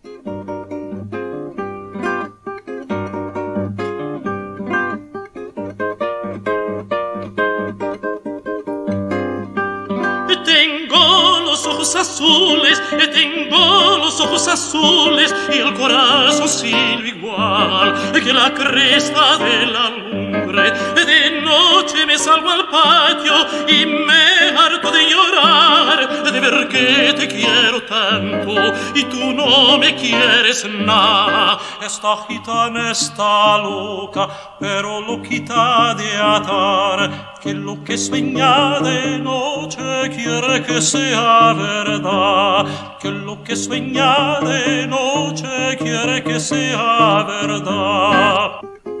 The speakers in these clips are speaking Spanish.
Tengo los ojos azules, tengo los ojos azules y el corazón sin igual que la cresta de la lumbre. De noche me salgo al patio y me harto de llorar, de ver que te quiero tanto y tú no me quieres nada. Esta gitana está loca, pero loquita de atar, que lo que sueña de noche quiere que sea verdad, que lo que sueña de noche quiere que sea verdad.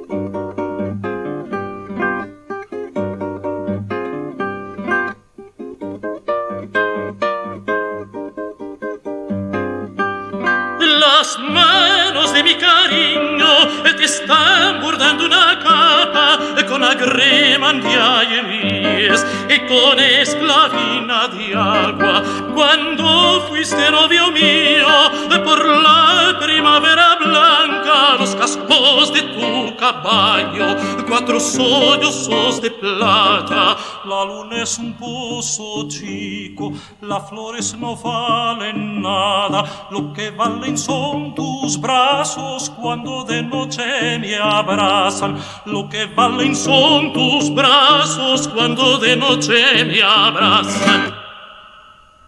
Las manos de mi cariño te están bordando una capa con agremandia y anís y con esclavina de agua. Cuando fuiste novio mío por la primavera blanca, los cascos de tu caballo, 4 sollozos de plata. La luna es un pozo chico, las flores no valen nada, lo que valen son tus brazos cuando de noche me abrazan, lo que valen son tus brazos cuando de noche me abrazan.